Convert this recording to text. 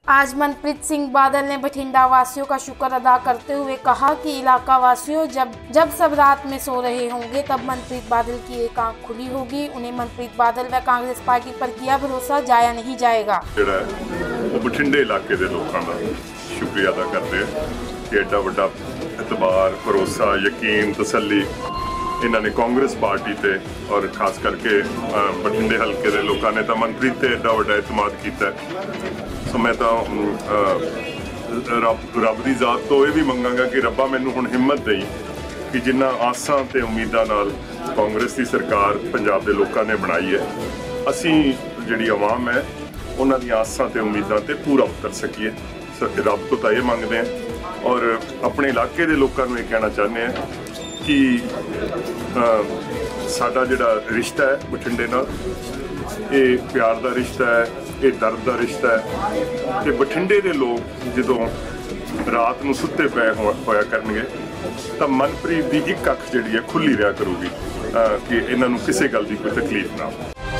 आज मनप्रीत सिंह बादल ने बठिंडा वासियों का शुक्र अदा करते हुए कहा कि इलाका वासियों जब सब रात में सो रहे होंगे तब मनप्रीत बादल की एक आंख खुली होगी। उन्हें मनप्रीत बादल व कांग्रेस पार्टी पर किया भरोसा जाया नहीं जाएगा। बठिंडे इलाके के लोगों का शुक्रिया अदा करते हैं कि एडा वड्डा एतबार, भरोसा, यकीन, तसल्ली इन्होंने कांग्रेस पार्टी ते और खास करके बठिंडे हल्के के लोगों ने तो मनप्रीत ते एडा वड्डा एतमाद किया। सो मैं तो रब की जात तो यह भी मंगांगा कि रब्बा मैनू हुण हिम्मत दई कि जिन्ना आसां ते उम्मीदां नाल कांग्रेस की सरकार पंजाब के लोगों ने बनाई है, असी जिहड़ी आवाम है उन्हां दी आसां ते उम्मीदां ते पूरा उतर सकीए। रब तो ये मंगते हैं और अपने इलाके के लोगों को यह कहना चाहते हैं कि साडा जिहड़ा रिश्ता है बठिंडे नाल, ये प्यार का रिश्ता है, ये दर्द का रिश्ता है कि बठिंडे के लोग जो रात को सुते पे होया करनगे तो मनप्रीत की एक अख जिहड़ी है खुली रहा करूगी कि इन्हों किसी गल की कोई तकलीफ ना हो।